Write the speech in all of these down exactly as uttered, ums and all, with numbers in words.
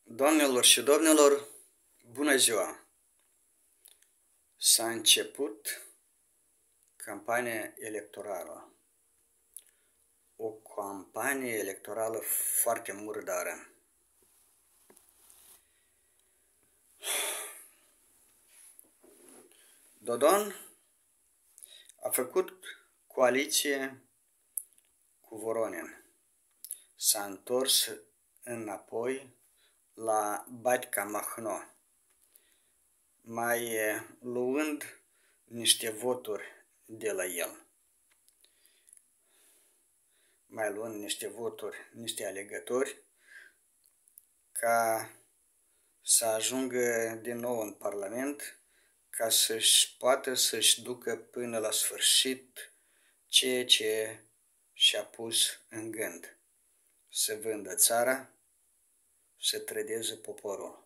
Doamnelor și domnilor, bună ziua! S-a început campania electorală. O campanie electorală foarte murdară. Dodon a făcut coaliție cu Voronin. S-a întors înapoi la Baťka Mahno, mai luând niște voturi de la el. Mai luând niște voturi, niște alegători, ca să ajungă din nou în Parlament, ca să-și poată să-și ducă până la sfârșit ceea ce și-a pus în gând. Să vândă țara, să trădeze poporul.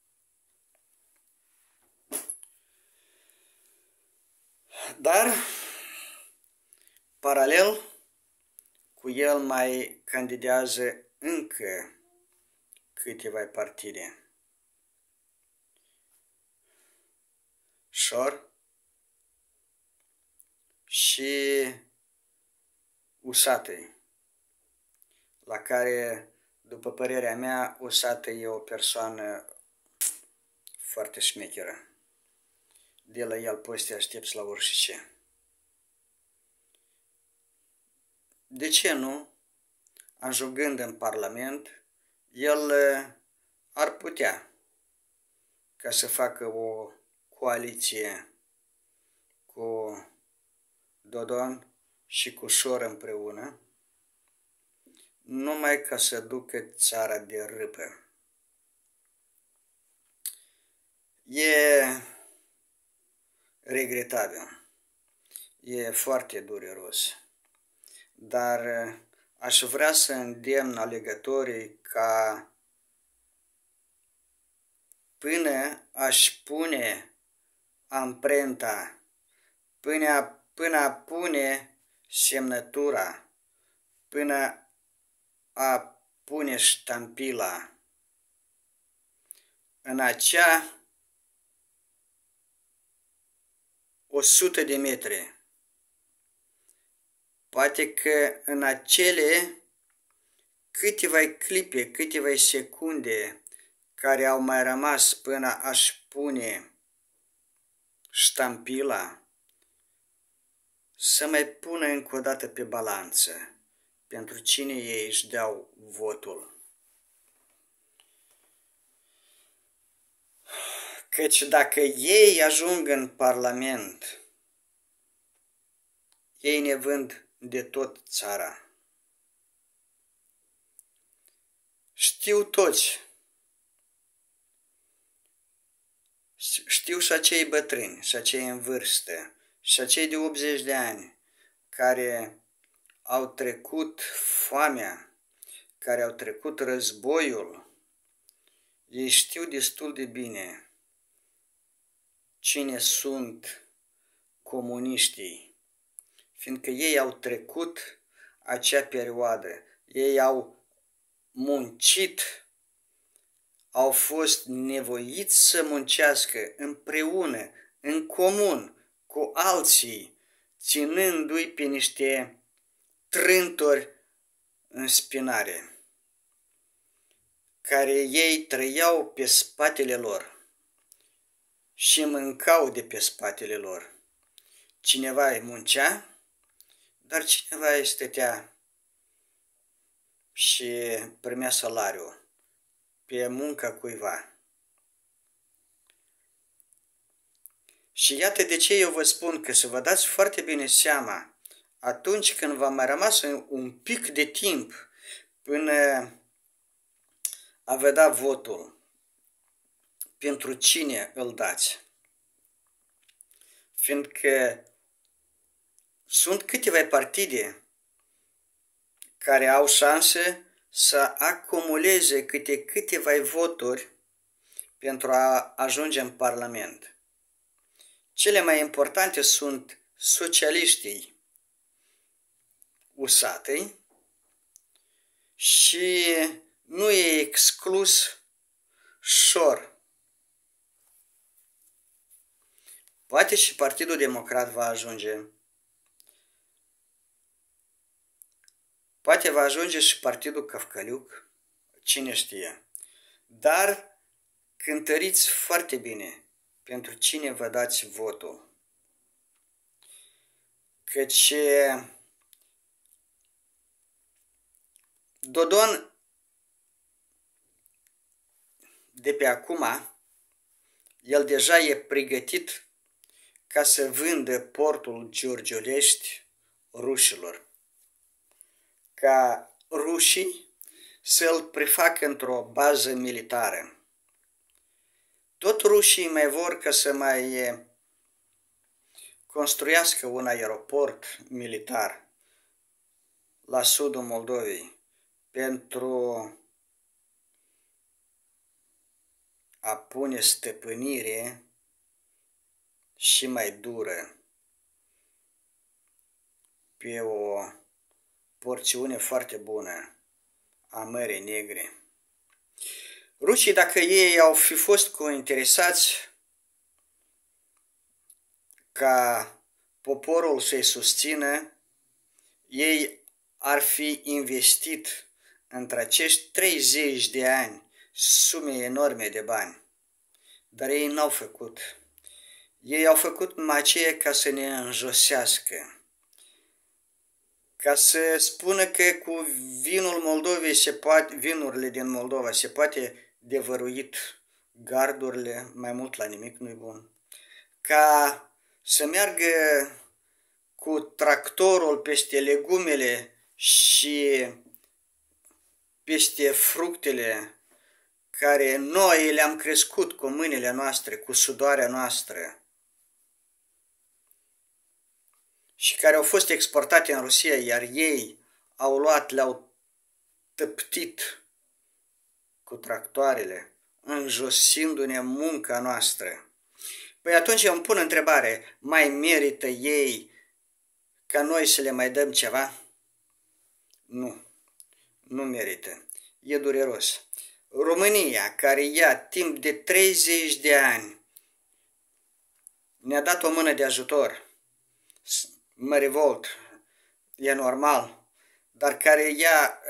Dar, paralel cu el mai candidează încă câteva partide. Șor și Usatăi, la care, după părerea mea, Usatăi e o persoană foarte șmecheră. De la el poți să te aștepți la orice. De ce nu, ajungând în Parlament, el ar putea ca să facă o coaliție cu Dodon și cu Șor împreună, numai ca să ducă țara de râpă. E regretabil, e foarte dureros, dar aș vrea să îndemn alegătorii ca până aș pune amprenta, până, până a pune semnătura, până a pune ștampila în acea o sută de metri, poate că în acele câteva clipe, câteva secunde care au mai rămas până aș pune ștampila, să mai pună încă o dată pe balanță pentru cine ei își dau votul. Căci dacă ei ajung în Parlament, ei ne vând de tot țara. Știu toți, știu și acei bătrâni, și acei în vârstă, și acei de optzeci de ani, care au trecut foamea, care au trecut războiul, ei știu destul de bine cine sunt comuniștii, fiindcă ei au trecut acea perioadă, ei au muncit, au fost nevoiți să muncească împreună, în comun, cu alții, ținându-i pe niște trântori în spinare, care ei trăiau pe spatele lor și mâncau de pe spatele lor. Cineva îi muncea, dar cineva îi stătea și primea salariu pe munca cuiva. Și iată de ce eu vă spun că să vă dați foarte bine seama, atunci când v-a mai rămas un pic de timp până a vă da votul, pentru cine îl dați. Fiindcă sunt câteva partide care au șanse să acumuleze câte câteva voturi pentru a ajunge în Parlament. Cele mai importante sunt socialiștii Usatăi și nu e exclus șor. Poate și Partidul Democrat va ajunge. Poate va ajunge și Partidul Căvcăliuc. Cine știe. Dar cântăriți foarte bine pentru cine vă dați votul. Căci Dodon de pe acum, el deja e pregătit ca să vândă portul Giurgiulești rușilor. Ca rușii să-l prefacă într-o bază militară. Tot rușii mai vor ca să mai construiască un aeroport militar la sudul Moldovei pentru a pune stăpânire și mai dură pe o porțiune foarte bună a Mării Negre. Rușii, dacă ei au fi fost cointeresați ca poporul să-i susțină, ei ar fi investit între acești treizeci de ani sume enorme de bani. Dar ei n-au făcut. Ei au făcut numai aceea ca să ne înjosească. Ca să spună că cu vinul Moldovei se poate, vinurile din Moldova se poate devăruit gardurile, mai mult la nimic nu-i bun. Ca să meargă cu tractorul peste legumele și peste fructele care noi le-am crescut cu mâinile noastre, cu sudoarea noastră și care au fost exportate în Rusia, iar ei au luat, le-au tăptit cu tractoarele, înjosindu-ne munca noastră. Păi atunci eu îmi pun întrebare, mai merită ei ca noi să le mai dăm ceva? Nu, nu merită. E dureros. România, care ia timp de treizeci de ani, ne-a dat o mână de ajutor. Mă revolt, e normal, dar care ea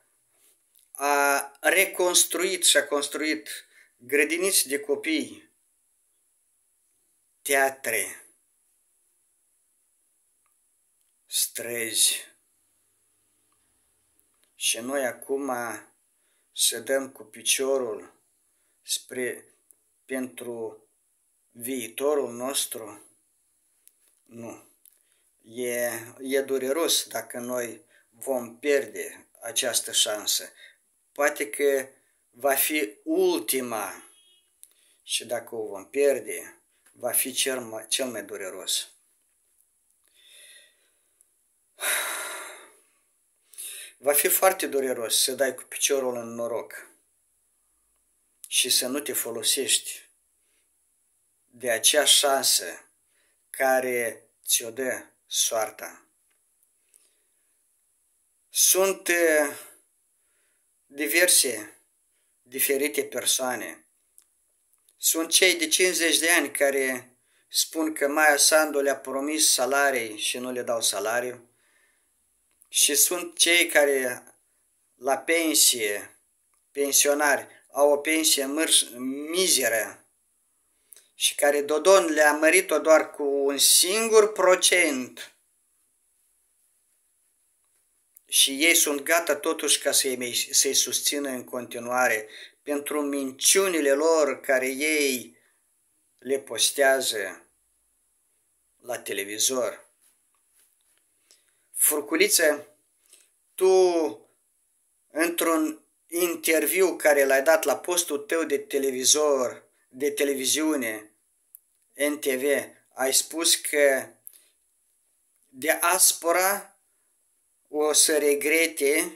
a reconstruit și a construit grădiniți de copii, teatre, străzi. Și noi acum să dăm cu piciorul spre, pentru viitorul nostru? Nu. E, e dureros dacă noi vom pierde această șansă. Poate că va fi ultima și dacă o vom pierde, va fi cel mai, cel mai dureros. Va fi foarte dureros să dai cu piciorul în noroc și să nu te folosești de acea șansă care ți-o dă soarta. Sunt diverse, diferite persoane. Sunt cei de cincizeci de ani care spun că Maia Sandu le-a promis salarii și nu le dau salariu. Și sunt cei care la pensie, pensionari, au o pensie mizeră și care Dodon le-a mărit-o doar cu un singur procent. Și ei sunt gata totuși ca să-i, să-i susțină în continuare pentru minciunile lor care ei le postează la televizor. Furculiță, tu într-un interviu care l-ai dat la postul tău de televizor, de televiziune, N T V, ai spus că diaspora o să regrete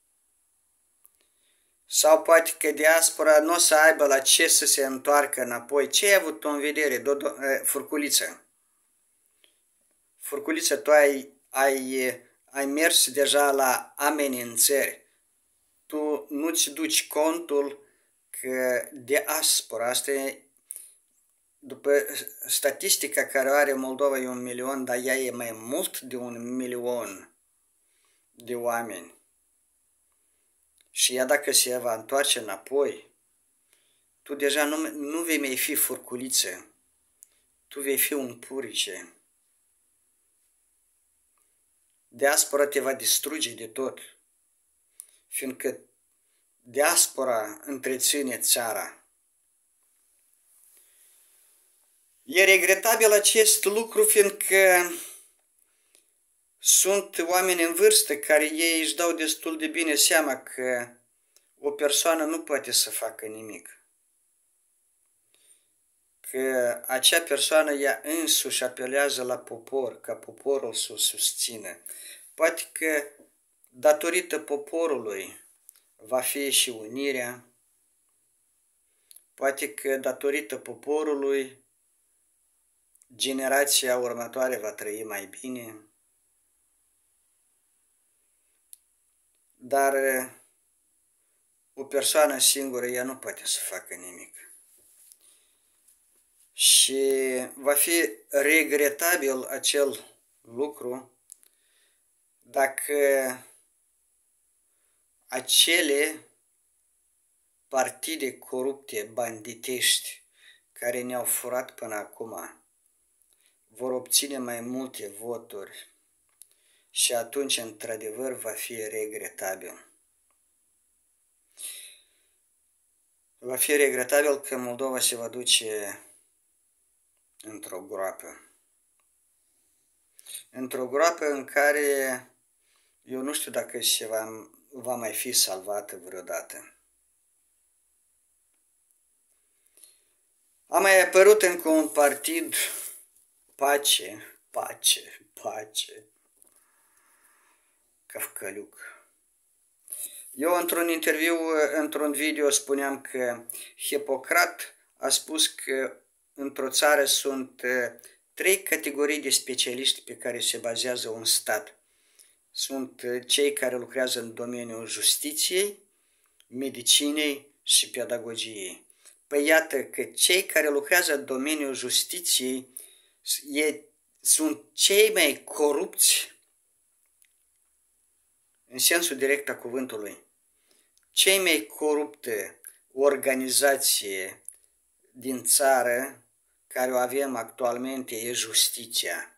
sau poate că diaspora nu o să aibă la ce să se întoarcă înapoi. Ce ai avut în vedere, Dodo, Furculiță? Furculiță, tu ai, ai, ai mers deja la amenințări. Tu nu-ți duci contul că diaspora, asta e, după statistica care o are Moldova e un milion, dar ea e mai mult de un milion de oameni. Și ea dacă se va întoarce înapoi, tu deja nu, nu vei mai fi furculiță, tu vei fi un purice. Diaspora te va distruge de tot, fiindcă diaspora întreține țara. E regretabil acest lucru, fiindcă sunt oameni în vârstă care ei își dau destul de bine seama că o persoană nu poate să facă nimic. Că acea persoană ea însuși apelează la popor, ca poporul să o susțină. Poate că datorită poporului va fi și unirea, poate că datorită poporului generația următoare va trăi mai bine, dar o persoană singură ea nu poate să facă nimic. Și va fi regretabil acel lucru dacă acele partide corupte, banditești, care ne-au furat până acum, vor obține mai multe voturi și atunci, într-adevăr, va fi regretabil. Va fi regretabil că Moldova se va duce într-o groapă. Într-o groapă în care eu nu știu dacă se va, va mai fi salvată vreodată. A mai apărut încă un partid, Pace, Pace, Pace, Cafcăluc. Eu într-un interviu, într-un video spuneam că Hipocrat a spus că într-o țară sunt trei categorii de specialiști pe care se bazează un stat. Sunt cei care lucrează în domeniul justiției, medicinei și pedagogiei. Păi iată că cei care lucrează în domeniul justiției e, sunt cei mai corupți în sensul direct a cuvântului. Cei mai corupte organizație din țară care o avem actualmente e justiția.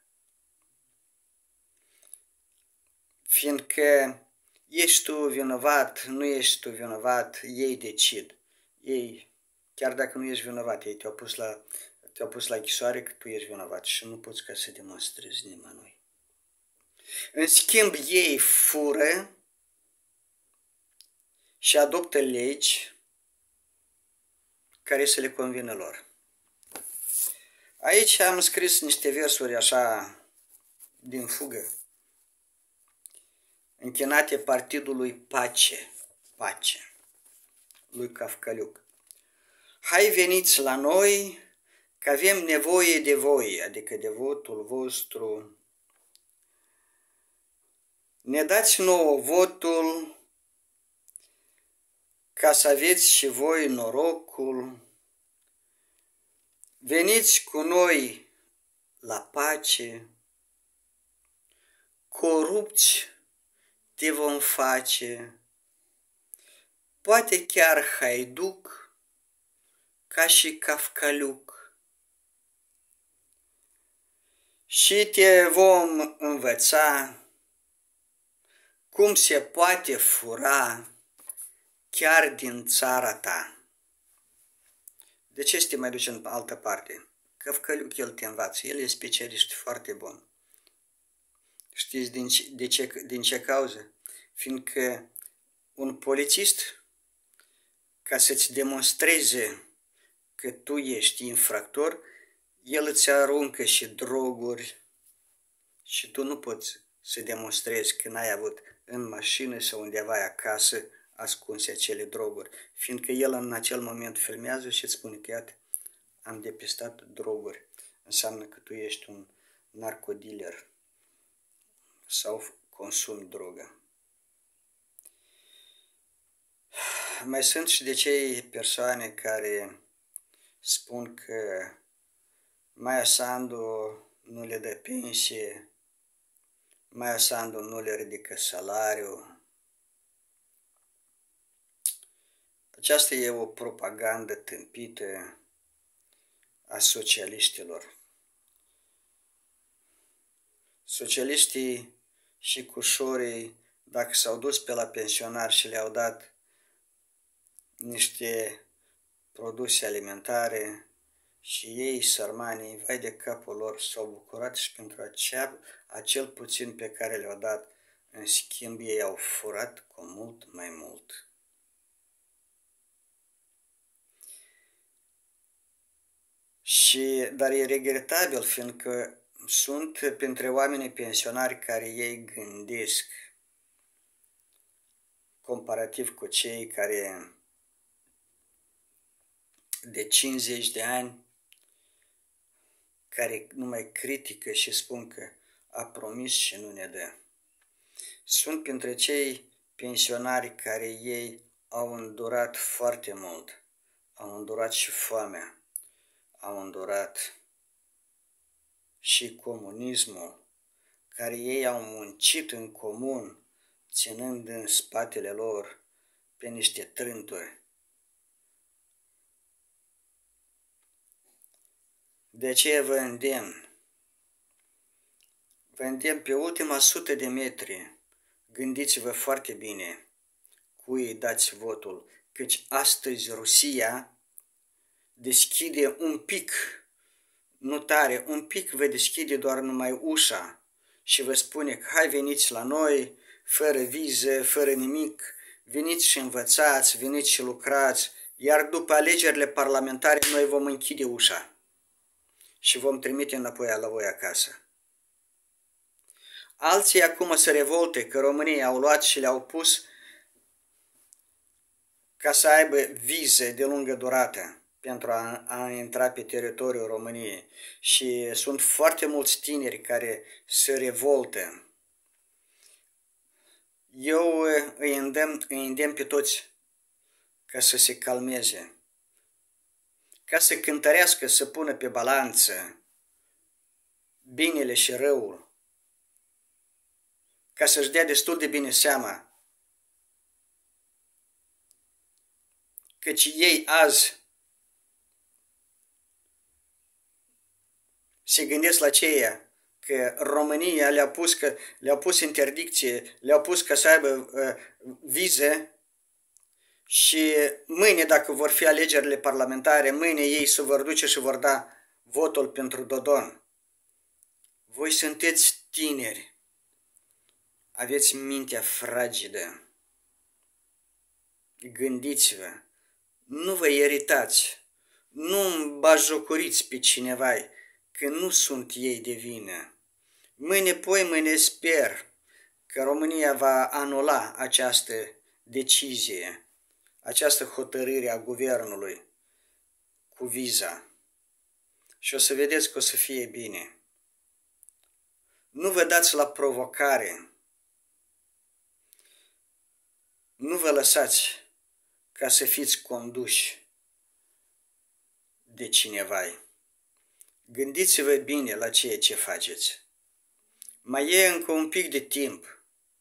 Fiindcă ești tu vinovat, nu ești tu vinovat, ei decid. Ei, chiar dacă nu ești vinovat, ei te-au pus la, te-au pus la închisoare că tu ești vinovat și nu poți ca să demonstrezi nimănui. În schimb, ei fură și adoptă legi care să le convină lor. Aici am scris niște versuri așa din fugă, închinate partidului Pace, Pace, lui Cafcăluc. Hai veniți la noi, că avem nevoie de voi, adică de votul vostru. Ne dați nouă votul ca să aveți și voi norocul. Veniți cu noi la pace, corupți te vom face, poate chiar haiduc ca și Cafcăluc. Și te vom învăța cum se poate fura chiar din țara ta. De ce să te mai duci în altă parte? Cafcăluc el te învață, el e specialist foarte bun. Știți din ce, de ce, din ce cauză? Fiindcă un polițist, ca să-ți demonstreze că tu ești infractor, el îți aruncă și droguri și tu nu poți să demonstrezi că n-ai avut în mașină sau undeva acasă ascunse acele droguri, fiindcă el în acel moment filmează și îți spune că iată, am depistat droguri. Înseamnă că tu ești un narcodealer sau consumi drogă. Mai sunt și de cei persoane care spun că Maia Sandu nu le dă pensie, Maia Sandu nu le ridică salariul. Aceasta e o propagandă tâmpită a socialiștilor. Socialiștii și cușorii, dacă s-au dus pe la pensionari și le-au dat niște produse alimentare și ei, sărmanii, vai de capul lor, s-au bucurat și pentru acea, acel puțin pe care le-au dat, în schimb ei au furat cu mult mai mult. Și, dar e regretabil, fiindcă sunt printre oamenii pensionari care ei gândesc comparativ cu cei care de cincizeci de ani care nu mai critică și spun că a promis și nu ne dă. Sunt printre cei pensionari care ei au îndurat foarte mult, au îndurat și foamea, au îndurat și comunismul, care ei au muncit în comun, ținând în spatele lor pe niște trânturi. De aceea vă îndemn, vă îndemn pe ultima sută de metri, gândiți-vă foarte bine cui dați votul, căci astăzi Rusia deschide un pic, nu tare, un pic vă deschide doar numai ușa și vă spune că hai veniți la noi, fără viză, fără nimic, veniți și învățați, veniți și lucrați, iar după alegerile parlamentare noi vom închide ușa și vom trimite înapoi la voi acasă. Alții acum se revolte că România au luat și le-au pus ca să aibă vize de lungă durată pentru a, a intra pe teritoriul României. Și sunt foarte mulți tineri care se revoltă. Eu îi îndemn, îi îndemn pe toți ca să se calmeze, ca să cântărească, să pună pe balanță binele și răul, ca să-și dea destul de bine seama căci ei azi se gândesc la ceea că România le-a pus, că, le-a pus interdicție, le-a pus ca să aibă uh, vize și mâine, dacă vor fi alegerile parlamentare, mâine ei se vor duce și vor da votul pentru Dodon. Voi sunteți tineri, aveți mintea fragedă, gândiți-vă, nu vă iritați, nu îmbajocoriți pe cineva, că nu sunt ei de vină. Mâine, poi mâine sper că România va anula această decizie, această hotărâre a guvernului cu viza și o să vedeți că o să fie bine. Nu vă dați la provocare, nu vă lăsați ca să fiți conduși de cineva. Gândiți-vă bine la ceea ce faceți. Mai e încă un pic de timp,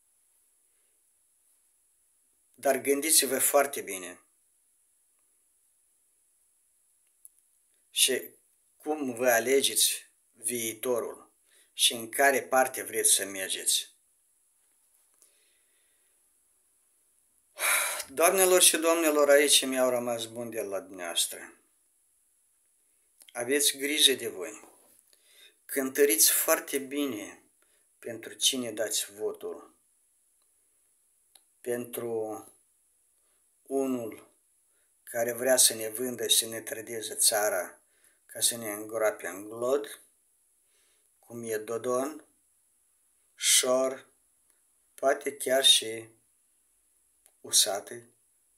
dar gândiți-vă foarte bine și cum vă alegeți viitorul și în care parte vreți să mergeți. Doamnelor și domnilor, aici mi-au rămas bun de la dumneavoastră. Aveți grijă de voi. Cântăriți foarte bine pentru cine dați votul. Pentru unul care vrea să ne vândă și să ne trădeze țara ca să ne îngroape în glod, cum e Dodon, Șor, poate chiar și Usate,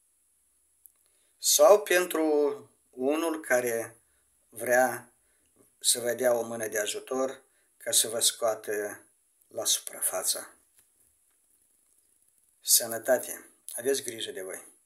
sau pentru unul care vrea să vă dea o mână de ajutor ca să vă scoată la suprafață. Sănătate! Aveți grijă de voi!